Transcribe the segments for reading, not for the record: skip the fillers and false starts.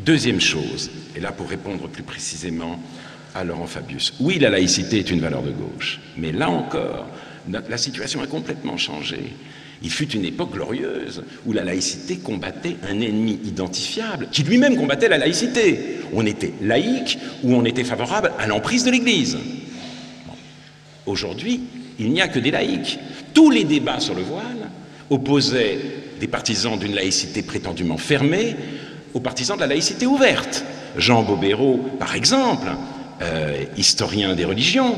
Deuxième chose, et là pour répondre plus précisément à Laurent Fabius, oui, la laïcité est une valeur de gauche, mais là encore, la situation a complètement changé. Il fut une époque glorieuse où la laïcité combattait un ennemi identifiable, qui lui-même combattait la laïcité. On était laïque ou on était favorable à l'emprise de l'Église. Bon. Aujourd'hui, il n'y a que des laïcs. Tous les débats sur le voile opposaient des partisans d'une laïcité prétendument fermée aux partisans de la laïcité ouverte. Jean Bobéro, par exemple, historien des religions,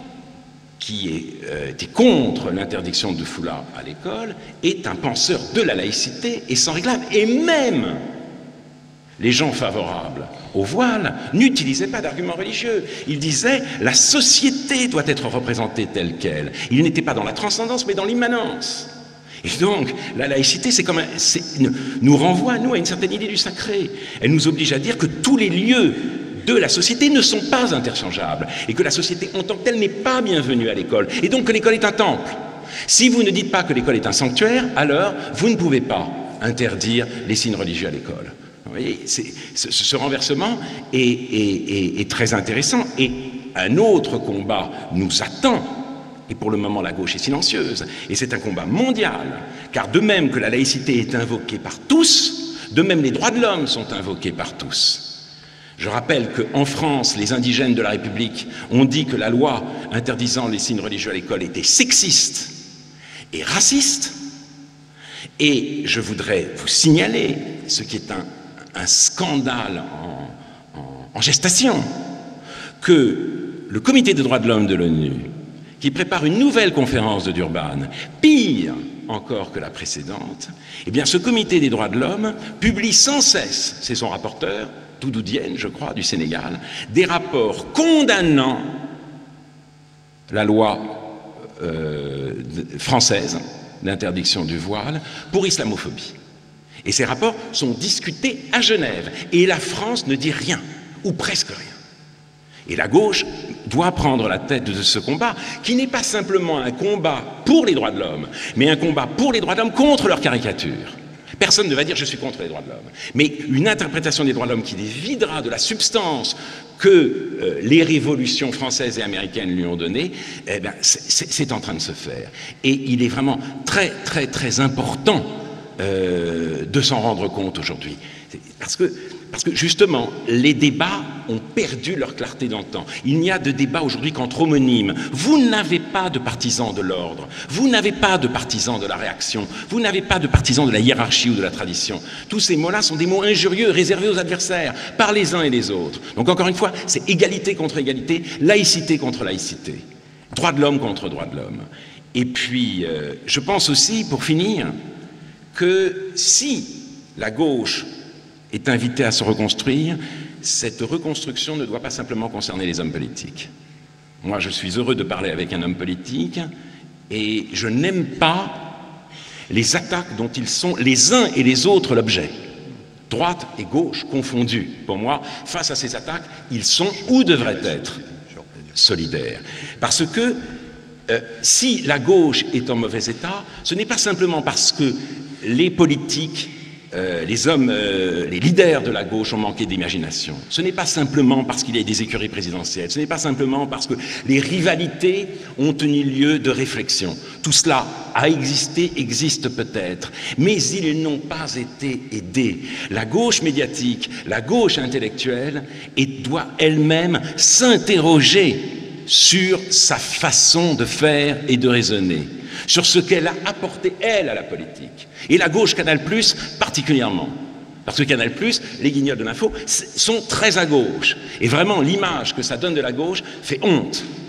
qui était contre l'interdiction de foulard à l'école, est un penseur de la laïcité et s'en réclame. Et même les gens favorables au voile n'utilisaient pas d'arguments religieux. Ils disaient « la société doit être représentée telle qu'elle ». Ils n'étaient pas dans la transcendance, mais dans l'immanence. Et donc, la laïcité, nous renvoie, nous, à une certaine idée du sacré. Elle nous oblige à dire que tous les lieux de la société ne sont pas interchangeables et que la société en tant que telle n'est pas bienvenue à l'école et donc que l'école est un temple. Si vous ne dites pas que l'école est un sanctuaire, alors vous ne pouvez pas interdire les signes religieux à l'école. Vous voyez, ce renversement est très intéressant et un autre combat nous attend. Et pour le moment, la gauche est silencieuse. Et c'est un combat mondial, car de même que la laïcité est invoquée par tous, de même les droits de l'homme sont invoqués par tous. Je rappelle qu'en France, les indigènes de la République ont dit que la loi interdisant les signes religieux à l'école était sexiste et raciste. Et je voudrais vous signaler ce qui est un scandale en gestation, que le Comité des droits de l'homme de l'ONU, qui prépare une nouvelle conférence de Durban, pire encore que la précédente, eh bien ce Comité des droits de l'homme publie sans cesse, c'est son rapporteur, Doudou Diène, je crois, du Sénégal, des rapports condamnant la loi française d'interdiction du voile pour islamophobie. Et ces rapports sont discutés à Genève. Et la France ne dit rien, ou presque rien. Et la gauche doit prendre la tête de ce combat, qui n'est pas simplement un combat pour les droits de l'homme, mais un combat pour les droits de l'homme contre leur caricature. Personne ne va dire « je suis contre les droits de l'homme ». Mais une interprétation des droits de l'homme qui les videra de la substance que les révolutions françaises et américaines lui ont donnée, eh bien, c'est en train de se faire. Et il est vraiment très, très, très important de s'en rendre compte aujourd'hui. Parce que justement, les débats ont perdu leur clarté d'antan. Il n'y a de débat aujourd'hui qu'entre homonymes. Vous n'avez pas de partisans de l'ordre, vous n'avez pas de partisans de la réaction, vous n'avez pas de partisans de la hiérarchie ou de la tradition. Tous ces mots-là sont des mots injurieux, réservés aux adversaires, par les uns et les autres. Donc encore une fois, c'est égalité contre égalité, laïcité contre laïcité, droit de l'homme contre droit de l'homme. Et puis, je pense aussi, pour finir, que si la gauche est invité à se reconstruire, cette reconstruction ne doit pas simplement concerner les hommes politiques. Moi, je suis heureux de parler avec un homme politique et je n'aime pas les attaques dont ils sont les uns et les autres l'objet. Droite et gauche confondues. Pour moi, face à ces attaques, ils sont ou devraient être solidaires. Parce que si la gauche est en mauvais état, ce n'est pas simplement parce que les politiques, les hommes, les leaders de la gauche ont manqué d'imagination. Ce n'est pas simplement parce qu'il y a des écuries présidentielles, ce n'est pas simplement parce que les rivalités ont tenu lieu de réflexion. Tout cela a existé, existe peut-être, mais ils n'ont pas été aidés. La gauche médiatique, la gauche intellectuelle, doit elle-même s'interroger sur sa façon de faire et de raisonner, sur ce qu'elle a apporté, elle, à la politique. Et la gauche Canal+, particulièrement. Parce que Canal+, les guignols de l'info, sont très à gauche. Et vraiment, l'image que ça donne de la gauche fait honte.